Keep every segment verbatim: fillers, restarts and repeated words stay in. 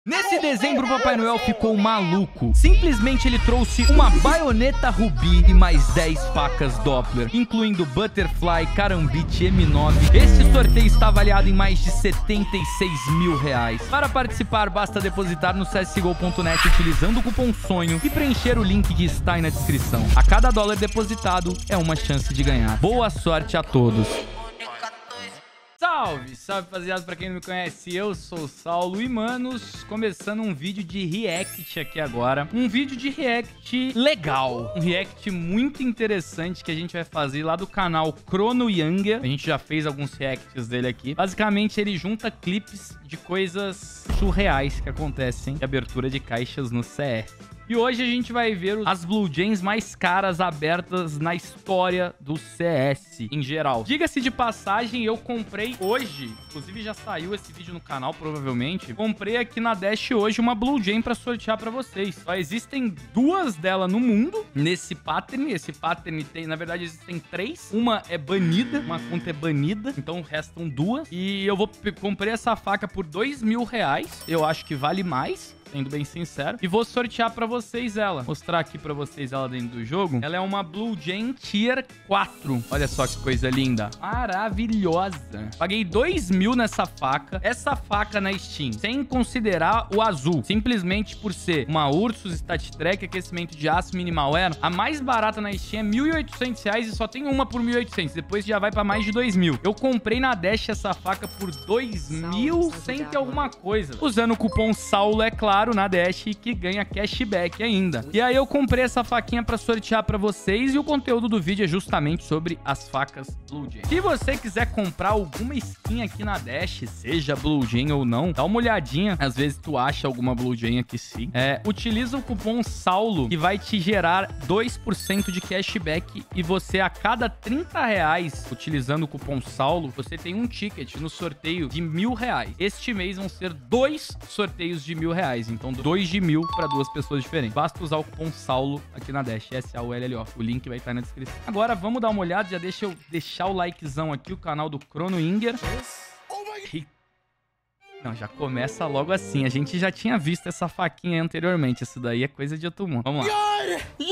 Nesse dezembro, o Papai Noel ficou maluco. Simplesmente ele trouxe uma baioneta Rubi e mais dez facas Doppler, incluindo Butterfly, Karambit, M nove. Este sorteio está avaliado em mais de setenta e seis mil reais. Para participar, basta depositar no C S G O ponto net utilizando o cupom SONHO e preencher o link que está aí na descrição. A cada dólar depositado é uma chance de ganhar. Boa sorte a todos! Salve, salve rapaziada, pra quem não me conhece, eu sou o Saulo e manos, começando um vídeo de react aqui agora. Um vídeo de react legal, um react muito interessante que a gente vai fazer lá do canal Chrono Younger. A gente já fez alguns reacts dele aqui. Basicamente ele junta clipes de coisas surreais que acontecem de abertura de caixas no C S. E hoje a gente vai ver as Blue Gems mais caras abertas na história do C S em geral. Diga-se de passagem, eu comprei hoje, inclusive já saiu esse vídeo no canal provavelmente, comprei aqui na Dash hoje uma Blue Gem pra sortear pra vocês. Só existem duas dela no mundo, nesse pattern. Esse pattern tem, na verdade existem três. Uma é banida, uma conta é banida, então restam duas. E eu vou comprei essa faca por dois mil reais, eu acho que vale mais, sendo bem sincero. E vou sortear pra vocês ela. Mostrar aqui pra vocês ela dentro do jogo. Ela é uma Blue Gem Tier quatro. Olha só que coisa linda. Maravilhosa. Paguei dois mil nessa faca. Essa faca na Steam, sem considerar o azul, simplesmente por ser uma Ursus Stat Track, aquecimento de aço Minimal Air, a mais barata na Steam é mil e oitocentos reais e só tem uma por mil e oitocentos. Depois já vai pra mais de dois mil. Eu comprei na Dash essa faca por dois mil cento e alguma coisa. Usando o cupom Saulo, é claro, na Dash, que ganha cashback ainda. E aí eu comprei essa faquinha pra sortear pra vocês e o conteúdo do vídeo é justamente sobre as facas Blue Gem. Se você quiser comprar alguma skin aqui na Dash, seja Blue Gem ou não, dá uma olhadinha. Às vezes tu acha alguma Blue Gem aqui sim. É, utiliza o cupom Saulo que vai te gerar dois por cento de cashback e você a cada trinta reais, utilizando o cupom Saulo, você tem um ticket no sorteio de mil reais. Este mês vão ser dois sorteios de mil reais. Então, dois de mil para duas pessoas diferentes. Basta usar o cupom Saulo aqui na Dash, S A U L L O. O link vai estar na descrição. Agora, vamos dar uma olhada. Já deixa eu deixar o likezão aqui, o canal do Chrono Younger. E... Não, já começa logo assim. A gente já tinha visto essa faquinha anteriormente. Isso daí é coisa de outro mundo. Vamos lá.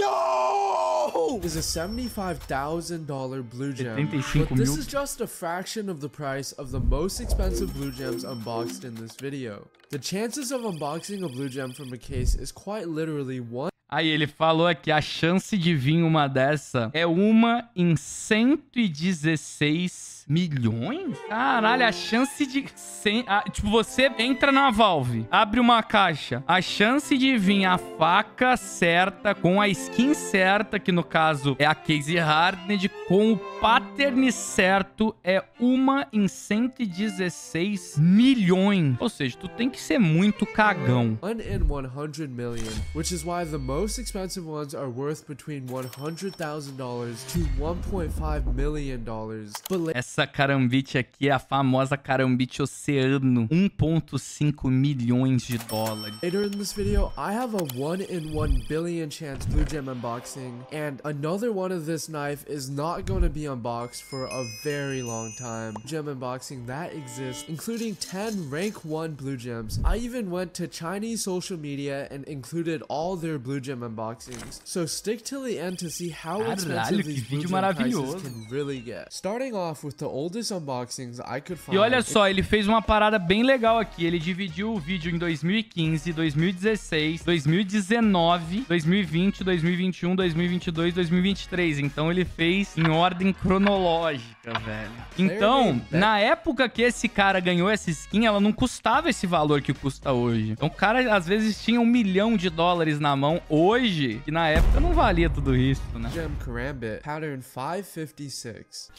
Yo! Is a seventy-five thousand dollar Blue Gem, but this is just a fraction of the price of the most expensive Blue Gems unboxed in this video. The chances of unboxing a Blue Gem from a case is quite literally one. Aí ele falou aqui, a chance de vir uma dessa é uma em cento e dezesseis milhões? Caralho, a chance de... cem... Ah, tipo, você entra na Valve, abre uma caixa. A chance de vir a faca certa, com a skin certa, que no caso é a Case Hardened, com o pattern certo, é uma em cento e dezesseis milhões. Ou seja, tu tem que ser muito cagão. One in one hundred million, which is why the most expensive ones are worth between one hundred thousand dollars to one point five million dollars. But essa Karambit aqui é a famosa Karambit Oceano, um ponto cinco milhões de dólares. Later in this video, I have a one in one billion chance Blue Gem unboxing, and another one of this knife is not going to be unboxed for a very long time. Gem unboxing that exists, including ten rank one Blue Gems. I even went to Chinese social media and included all their Blue Gem unboxings. So stick till the end to see how expensive these Blue Gem prices can really get. Starting off with the oldest unboxings I could find. E olha só, ele fez uma parada bem legal aqui. Ele dividiu o vídeo em dois mil e quinze, dois mil e dezesseis, dois mil e dezenove, dois mil e vinte, dois mil e vinte e um, dois mil e vinte e dois, dois mil e vinte e três. Então ele fez em ordem cronológica, velho. Então, na época que esse cara ganhou essa skin, ela não custava esse valor que custa hoje. Então o cara às vezes tinha um milhão de dólares na mão hoje, que na época não valia tudo isso, né? Gem Karambit, pattern five fifty-six.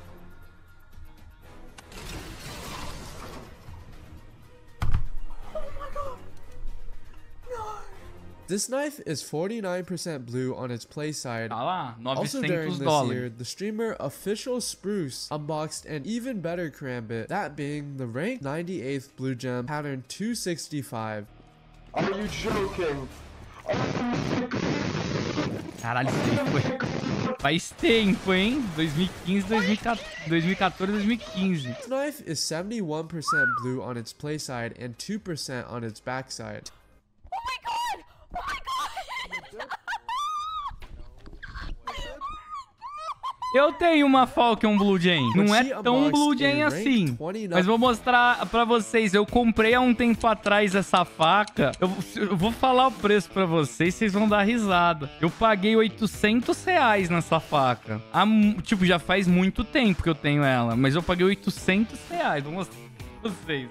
This knife is forty-nine percent blue on its play side. Tá lá, Also during novecentos this dólares. year, the streamer Official Spruce unboxed an even better Karambit, that being the rank ninety-eighth Blue Gem, pattern two sixty-five. Are you joking? Are you Caralho, isso aí foi... Faz tempo, hein? dois mil e quinze, dois mil e quatorze, dois mil e quinze. This knife is seventy-one percent blue on its play side and two percent on its backside. Oh my god! Oh my god! Eu tenho uma Falcon Blue Jay. Não é tão Blue Jay a assim. rank Mas vou mostrar pra vocês. Eu comprei há um tempo atrás essa faca. Eu, eu vou falar o preço pra vocês, vocês vão dar risada. Eu paguei oitocentos reais nessa faca. Há, mu- tipo, já faz muito tempo que eu tenho ela. Mas eu paguei oitocentos reais. Vou mostrar pra vocês.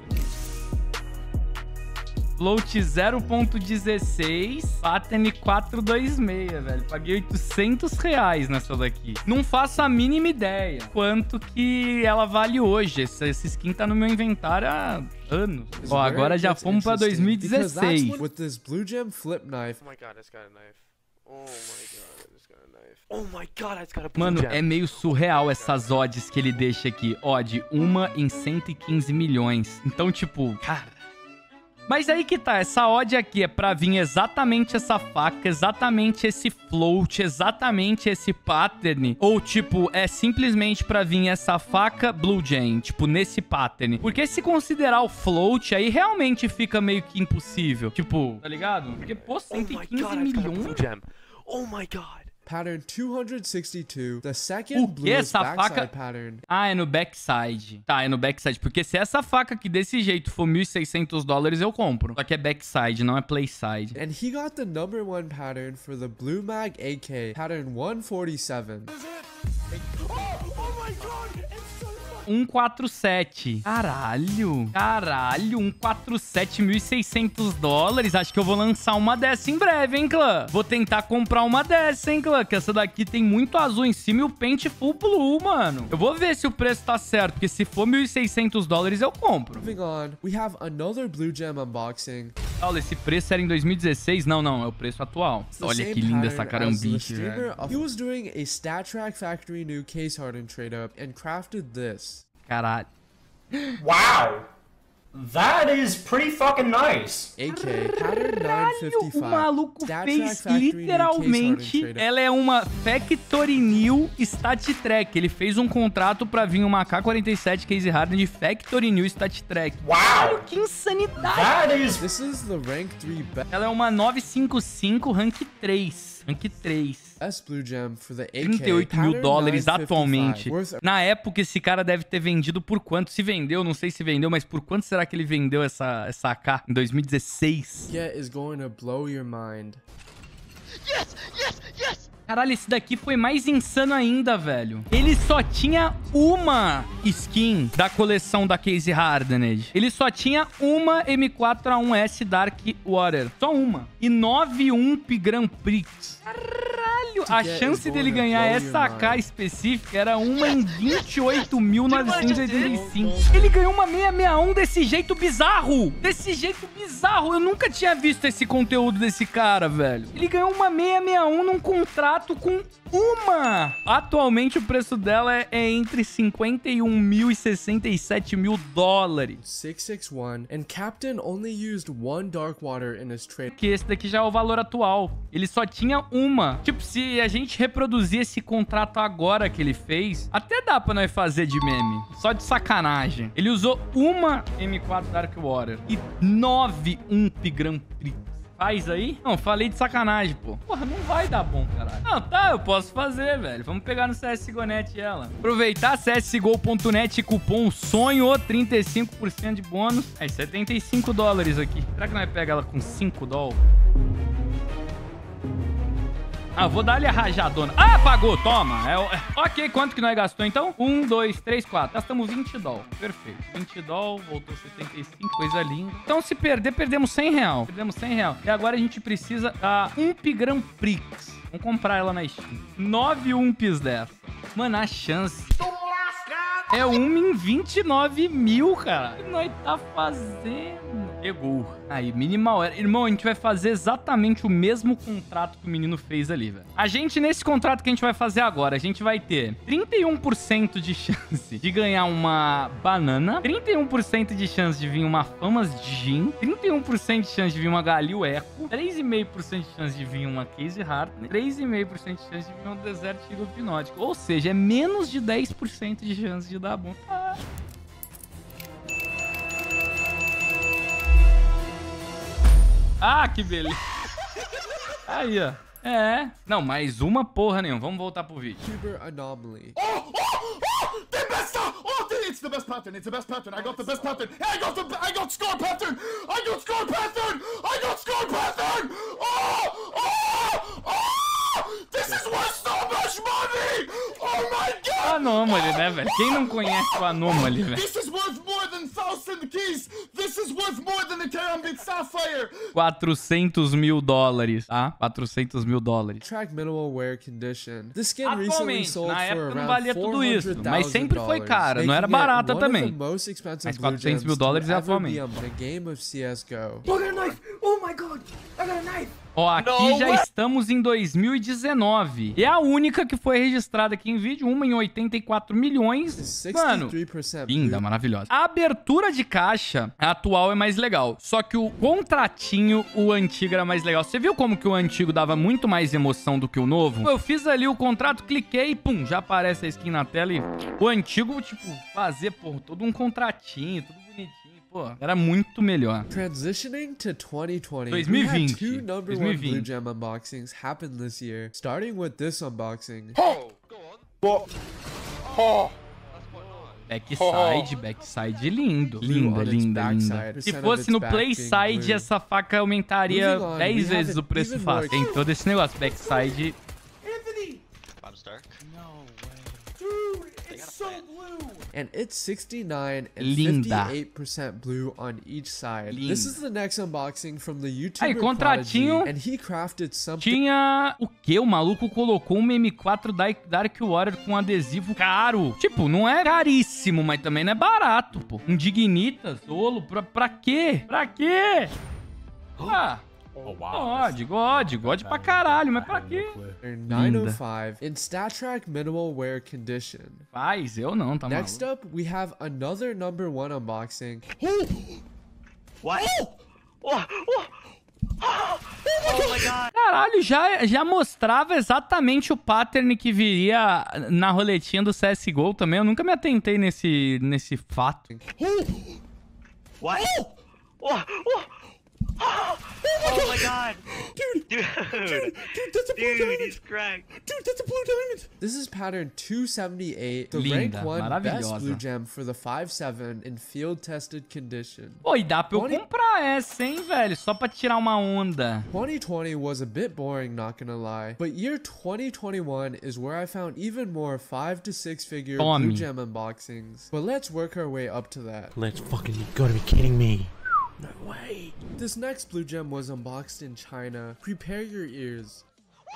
Float zero ponto dezesseis, pattern quatrocentos e vinte e seis, velho. Paguei oitocentos reais nessa daqui. Não faço a mínima ideia quanto que ela vale hoje. Essa, essa skin tá no meu inventário há anos. Ó, agora já fomos pra dois mil e dezesseis. With this blue gem flip knife. Oh my god, it's got a knife. Oh my god, it's got a knife. Oh my god, it's got a blue Mano, gem. é meio surreal essas odds que ele deixa aqui. Odd, uma em cento e quinze milhões. Então, tipo, cara... Mas aí que tá, essa odd aqui é pra vir exatamente essa faca, exatamente esse float, exatamente esse pattern. Ou, tipo, é simplesmente pra vir essa faca Blue Jay, tipo, nesse pattern. Porque se considerar o float, aí realmente fica meio que impossível. Tipo, tá ligado? Porque, pô, Oh cento my e quinze god, it's got a blue milhões? gem. Oh my god. Pattern two hundred sixty-two, the O second que bluest essa backside faca... pattern. Ah, é no backside. Tá, é no backside. Porque se essa faca aqui desse jeito for mil e seiscentos dólares, eu compro. Só que é backside, não é playside. And he got the number one pattern for the Blue Mag A K, pattern one forty-seven. Oh my god, it's so fucking... cento e quarenta e sete. Caralho. Caralho, cento e quarenta e sete, mil e seiscentos dólares. Acho que eu vou lançar uma dessa em breve, hein, clã? Vou tentar comprar uma dessa, hein, clã? Que essa daqui tem muito azul em cima e o pente full blue, mano. Eu vou ver se o preço tá certo, porque se for mil e seiscentos dólares, eu compro. Moving on, we have another blue gem unboxing. Olha, esse preço era em dois mil e dezesseis? Não, não, é o preço atual. It's the Olha same que linda essa pattern as the carambiche, velho. streamer of- He was doing a StatTrak Factory new case hardened trade up and crafted this. Caralho. Wow, that is pretty fucking nice. A K, pattern nine Caralho, fifty-five. o maluco StatTrak fez Factory new case literalmente. hardened trade up. Ela é uma Factory New StatTrak. Ele fez um contrato pra vir uma A K quarenta e sete Case Harden de Factory New StatTrak. Caralho, Wow, que insanidade! that is This is the rank three Ela é uma novecentos e cinquenta e cinco Rank três. Rank três. best blue gem for the A K, trinta e oito mil pattern dólares nine fifty-five, atualmente. worth Na época, esse cara deve ter vendido por quanto? Se vendeu, não sei se vendeu, mas por quanto será que ele vendeu essa, essa A K em dois mil e dezesseis? Yeah, is going to blow your mind. Yes! Yes! Yes! Caralho, esse daqui foi mais insano ainda, velho. Ele só tinha uma skin da coleção da Case Hardened. Ele só tinha uma M quatro A um S Dark Water. Só uma. E nove Ump Grand Prix. Caralho, a get chance is dele gonna ganhar blow essa your A K mind. específica era uma em vinte e oito mil novecentos e oitenta e cinco. Ele ganhou uma seiscentos e sessenta e um desse jeito bizarro. Desse jeito bizarro. Eu nunca tinha visto esse conteúdo desse cara, velho. Ele ganhou uma seiscentos e sessenta e um num contrato com uma. Atualmente o preço dela é, é entre cinquenta e um mil e sessenta e sete mil dólares. six six one, and Captain only used one dark water in his trade. Que esse daqui já é o valor atual. Ele só tinha uma. Tipo, se a gente reproduzir esse contrato agora que ele fez, até dá pra nós fazer de meme. Só de sacanagem. Ele usou uma M quatro Dark Water e nove Ump Grand Prix. Faz aí? Não, falei de sacanagem, pô. Porra, não vai dar bom, caralho. Não, tá, eu posso fazer, velho. Vamos pegar no C S G O ponto net ela. Aproveitar C S G O ponto net, cupom SONHO, trinta e cinco por cento de bônus. É, setenta e cinco dólares aqui. Será que nós pega ela com cinco dólares? Ah, vou dar-lhe a rajadona. Ah, pagou, toma. É, é, ok, quanto que nós gastou então? Um, dois, três, quatro. Gastamos vinte dólares. Perfeito. vinte dólares, voltou setenta e cinco, coisa linda. Então, se perder, perdemos cem real. Perdemos cem real. E agora a gente precisa da Ump Grand Prix. Vamos comprar ela na Steam. nove Umps dessa. Mano, a chance é uma em vinte e nove mil, cara. O que nós tá fazendo? Pegou. Aí, minimal. Irmão, a gente vai fazer exatamente o mesmo contrato que o menino fez ali, velho. A gente, nesse contrato que a gente vai fazer agora, a gente vai ter trinta e um por cento de chance de ganhar uma banana, trinta e um por cento de chance de vir uma Famas de Gin, trinta e um por cento de chance de vir uma Galil Echo, três vírgula cinco por cento de chance de vir uma Case Hartnett, três vírgula cinco por cento de chance de vir um Desert Eagle Hipnótico. Ou seja, é menos de dez por cento de chance de dar bom. Ah. Ah, que beleza. Aí, ó. É. Não, mais uma porra nenhuma. Vamos voltar pro vídeo. YouTuber Anomaly. Oh, oh, oh! The best! Oh, it's the best pattern. It's the best pattern. I got the best pattern. I got the. I got score pattern. I got score pattern. I got score pattern. Oh, oh, oh! This is worth so much money. Oh my God! Anomaly, né, velho? Quem não conhece o Anomaly, velho? This is worth more than thousand keys. This is worth more than a Karambit Sapphire. quatrocentos mil dólares, tá? quatrocentos mil dólares. Track minimal wear condition. The skin recently Atualmente, sold na for época não around valia tudo isso, four hundred mas thousand sempre foi dollars, cara, não era making it barata one of também. the most expensive Mas blue quatrocentos mil gems to dólares é ever atualmente. be on the game of C S G O. Oh, I got a knife! Oh my God! I got a knife! Ó, aqui No já way. estamos em dois mil e dezenove. E é a única que foi registrada aqui em vídeo, uma em oitenta e quatro milhões. Mano, sixty-three percent linda, blue. maravilhosa. A abertura de caixa atual é mais legal. Só que o contratinho, o antigo era mais legal. Você viu como que o antigo dava muito mais emoção do que o novo? Eu fiz ali o contrato, cliquei e pum, já aparece a skin na tela e o antigo, tipo, fazer, pô, todo um contratinho, tudo bonitinho. Pô, era muito melhor. Transitioning to twenty twenty, dois mil e we had vinte. two number dois one mil e blue vinte. gem unboxings happen this year, starting with this unboxing. Oh, what? Oh. Backside, backside lindo. Blue Linda, on its linda, linda. backside, Se percent of fosse its no back being Playside, blue. essa faca aumentaria Moving on, we dez have vezes an o preço even fácil. more- Tem todo esse negócio. Backside, It's so blue. And it's sixty-nine and Linda. fifty-eight percent blue on each side. Linda. This is the next unboxing from the Aí, YouTuber contratinho. Prodigy, and he crafted something tinha o quê? O maluco colocou um M quatro Dark Dark Warrior com adesivo caro. Tipo, não é caríssimo, mas também não é barato, pô. Um Dignitas, solo, pra, pra quê? Pra quê? Ah, God, God, God pra caralho, mas pra quê? nine oh five in StatTrack minimal wear condition. Faz, eu não, tá Next maluco. up, we have another number one unboxing. What? Oh, oh. Oh my God! Caralho, já, já mostrava exatamente o pattern que viria na roletinha do C S G O também. Eu nunca me atentei nesse, nesse fato. What? Oh, oh. Oh my God! Dude! Dude! Dude, that's a blue Dude, diamond. he's cracked! Dude, that's a blue diamond. This is pattern two seventy-eight, the Linda, rank one best maravilhosa. blue gem for the five seven in field tested condition. Pô, e dá pra eu Tony- comprar essa, hein, velho? Só pra tirar uma onda. twenty twenty was a bit boring, not gonna lie, but year twenty twenty-one is where I found even more five to six figure Tome. blue gem unboxings. But let's work our way up to that. Let's fucking, you gotta be kidding me. No way. This next blue gem was unboxed in China. Prepare your ears.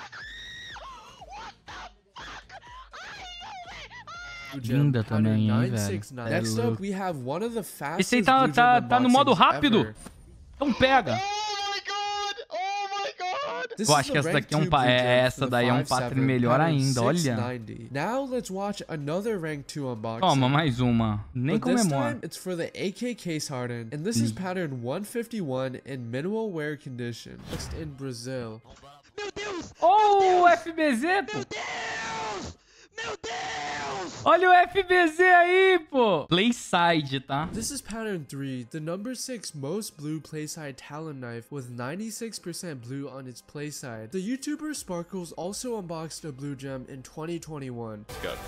Blue gem Linda pattern também, hein, nine velho? six nine. É Next louco. up, we have one of the fastest Esse aí tá, blue tá, gem tá no modo unboxings rápido. ever. Então pega. Oh my God! Oh my God! This Eu is acho que the essa rank daqui é um two pa- blue é, gem essa for the daí é um five pattern seven, melhor pattern ainda, olha. six ninety. Now let's watch another rank two unboxing. Toma, mais uma. Nem But this comemora. time, it's for the A K case hardened, and this is pattern one fifty-one in minimal wear condition. Just in Brazil. Ô, o F B Z, pô. Olha o F B Z aí, pô. Playside, tá? This is pattern three, the number six most blue playside Talon knife with ninety-six percent blue on its playside. The YouTuber Sparkles also unboxed a blue gem in twenty twenty-one.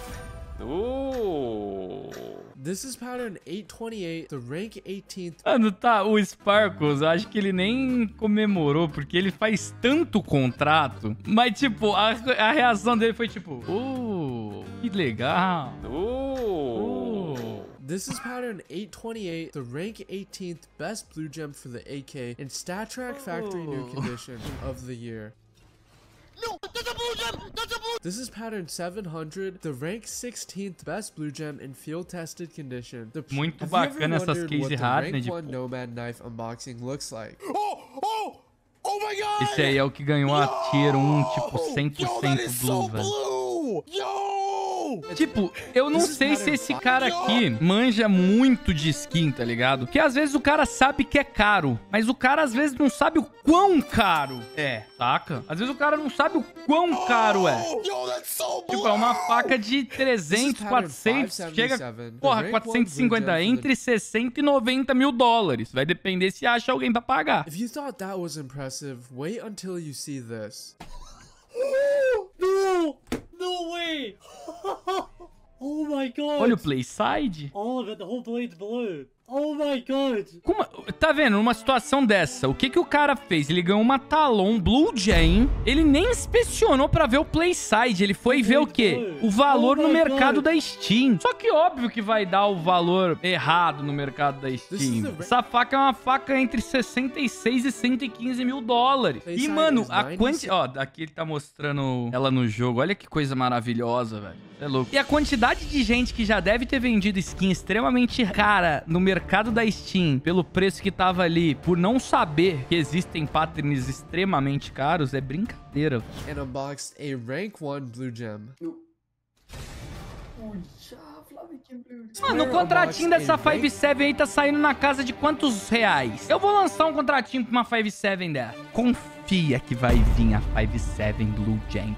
Ooh. This is pattern eight twenty-eight, the rank eighteenth. Mano, tá, o Sparkles, eu acho que ele nem comemorou, porque ele faz tanto contrato. Mas, tipo, a, a reação dele foi tipo, uh, que legal. Ooh. This is pattern eight twenty-eight, the rank eighteenth best blue gem for the A K in StatTrack Factory New Condition of the year. No, there's a blue gem! That's a blue. This is pattern seven hundred, the rank sixteenth best blue gem in field-tested condition. The Muito Have you ever bacana essas wondered case what the raras, né? rank De... one Nomad knife unboxing looks like? Oh, oh, oh my god! Esse aí é o que ganhou a Tier um, tipo, cem por Yo, that cento is blue, so velho. blue! Yo! Tipo, eu não sei se esse cara aqui manja muito de skin, tá ligado? Porque às vezes o cara sabe que é caro, mas o cara às vezes não sabe o quão caro é, saca? Às vezes o cara não sabe o quão caro é. Yo, that's so blue! Tipo, é uma faca de trezentos, quatrocentos, chega, porra, quatrocentos e cinquenta, entre sessenta e noventa mil dólares. Vai depender se acha alguém pra pagar. If you thought that was impressive, wait until you see this. No! No way! Oh my god! Olha o play side. All of it, the whole blade's blue. Oh my god! Como, tá vendo? Numa situação dessa, o que que o cara fez? Ele ganhou uma Talon Blue Jam. Ele nem inspecionou pra ver o play side. Ele foi ver o quê? O valor no mercado da Steam. Só que óbvio que vai dar o valor errado no mercado da Steam. Essa faca é uma faca entre sessenta e seis e cento e quinze mil dólares. E, mano, a quantidade... Ó, aqui ele tá mostrando ela no jogo. Olha que coisa maravilhosa, velho. É louco. E a quantidade de gente que já deve ter vendido skin extremamente cara no mercado da Steam, pelo preço que tava ali, por não saber que existem patterns extremamente caros, é brincadeira. And unboxed a rank one blue gem. Mano, o contratinho dessa cinco sete aí tá saindo na casa de quantos reais? Eu vou lançar um contratinho pra uma cinco sete dessa. Confia que vai vir a cinco sete Blue Jam.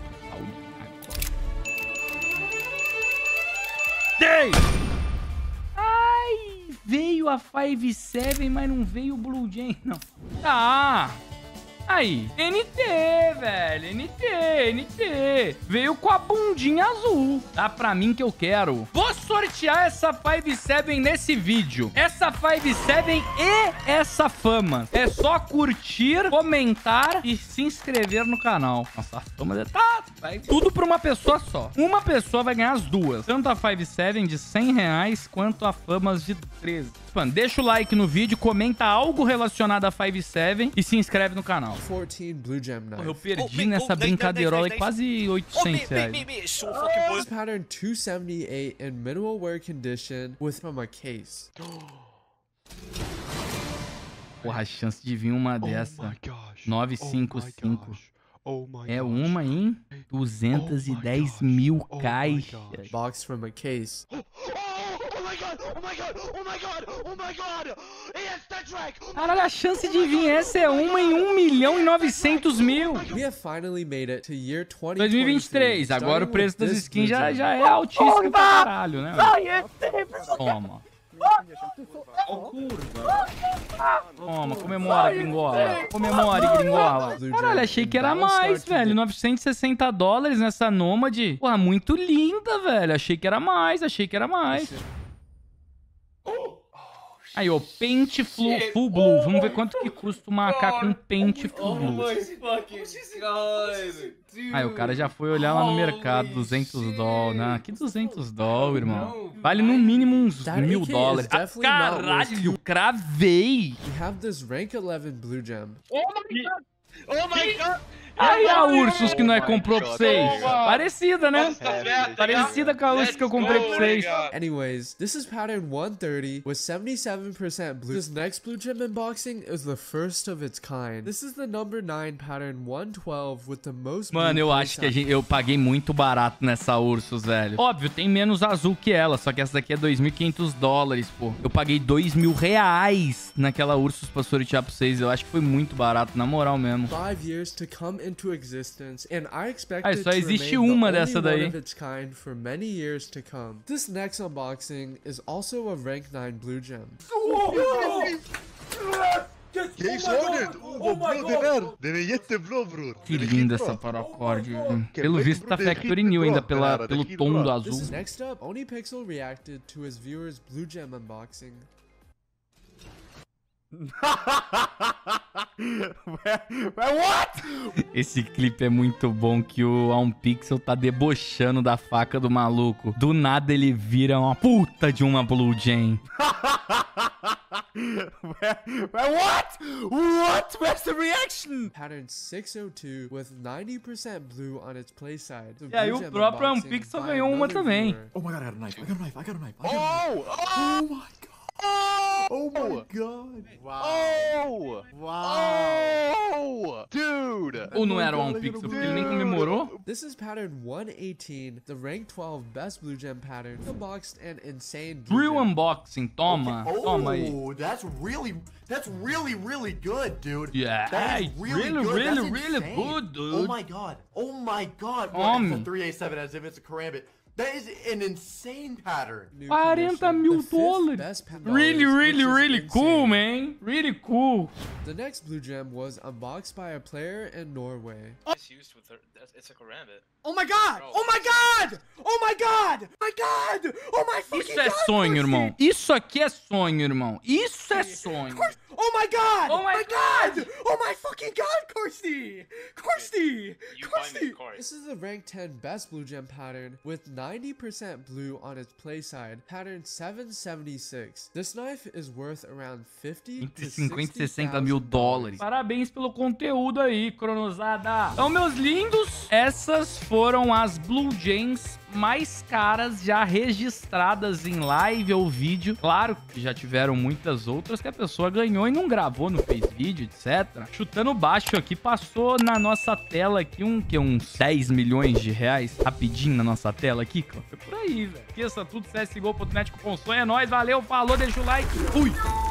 Ai, veio a cinco sete, mas não veio o Blue Jam, não. Tá. Aí, N T, velho. N T, N T. Veio com a bundinha azul. Dá pra mim que eu quero. Vou sortear essa cinco sete nesse vídeo. Essa cinco sete e essa fama. É só curtir, comentar e se inscrever no canal. Nossa, a fama tá... Vai tudo pra uma pessoa só. Uma pessoa vai ganhar as duas. Tanto a cinco sete de cem reais, quanto a famas de treze. Mano, deixa o like no vídeo, comenta algo relacionado a cinco sete e se inscreve no canal. fourteen blue gem knife. Porra, eu perdi nessa brincadeirola aí quase oitocentos reais. This pattern two seventy-eight in minimal wear condition with from a case. Porra, a chance de vir uma dessa. novecentos e cinquenta e cinco. É uma em duzentos e dez mil caixas. Box from a case. Caralho, a chance de vir essa é uma em um milhão e novecentos mil. We have finally made it to year dois mil e vinte e três. Agora o preço das skins já, já é altíssimo pra caralho, né? Toma. Toma, comemora, gringola. Comemore, gringola. Caralho, achei que era mais, velho. novecentos e sessenta dólares nessa Nômade. Porra, muito linda, velho. Achei que era mais, achei que era mais. Aí, ó, pente full, full blue. Vamos ver quanto que custa uma A K com pente full blue. Aí, o cara já foi olhar lá no mercado, duzentos dólares, né? Que duzentos dólares, irmão? Vale no mínimo uns mil dólares. Ah, caralho, cravei! We have this rank eleven blue gem. Oh my god! Oh my god! Aí a Ursus que nós comprou pra vocês. Parecida, né? Parecida com a Ursus que eu comprei pra vocês. Anyways, this is pattern one thirty with seventy-seven percent blue. This next blue gem unboxing is the first of its kind. This is the number nine pattern one twelve with the most. Mano, eu acho que a gente, eu paguei muito barato nessa Ursus, velho. Óbvio, tem menos azul que ela, só que essa daqui é dois mil e quinhentos dólares, pô. Eu paguei dois mil reais naquela Ursus pra sortear pra vocês. Eu acho que foi muito barato, na moral mesmo. Five years to come into existence, and I expect ah, it só to existe remain uma the dessa only daí. one of its kind for many years to come. This next unboxing is also a rank nine blue gem. Que linda essa paracord. Pelo visto tá Factory New ainda pela, pelo tom do azul. Next up, OniPixel reacted to his viewers blue gem unboxing. What? Esse clipe é muito bom que o OnPixel tá debochando da faca do maluco. Do nada ele vira uma puta de uma Blue Jam. What? What? Where's the reaction? Pattern six oh two with ninety percent blue on its play side. So E aí Blue o Gem próprio unboxing Unpixel by ganhou uma another também. viewer. Oh my god, I got a knife. I got a knife. I got a knife. I got a knife. Oh! Oh my god. Oh my god. Oh! Wow! Dude! Ou não era o Unpixel, porque ele nem comemorou? This is pattern one eighteen, the rank twelve best blue gem pattern. Unboxed an insane blue Real gem. unboxing, toma. Toma aí. Oh, that's really, that's really, really good, dude. Yeah, that is really, really, good. really, That's really insane. good, dude. Oh my god. Oh my god. What? Homem. It's a three A seven as if it's a karambit. That is an insane pattern. New quarenta condition, mil the fifth dólares. best pattern, Really, which really, is really insane. cool, man. Really cool. The next blue gem was unboxed by a player in Norway. It's used with her. It's a karambit. Oh my god! Oh my god! Oh my god! My god! Oh my fucking Isso é god! sonho, Kirsty! irmão. Isso aqui é sonho, irmão. Isso é sonho. Oh my god! Oh my god! Oh my fucking god, Kirsty! Kirsty! You buy me Kirsty! the card. This is the rank ten best blue gem pattern with ninety percent blue on its play side, pattern seven seventy-six. This knife is worth around fifty to Entre cinquenta e sessenta sixty mil thousand dólares. Parabéns pelo conteúdo aí, Cronosada. Então, meus lindos, essas foram as Blue Gems mais caras já registradas em live ou vídeo. Claro que já tiveram muitas outras que a pessoa ganhou e não gravou, não fez vídeo, etcétera. Chutando baixo aqui, passou na nossa tela aqui um, que, uns dez milhões de reais, rapidinho na nossa tela aqui. Foi por aí, velho. Esqueça tudo, C S G O ponto net, cupom sonho, é nóis, valeu, falou, deixa o like, fui!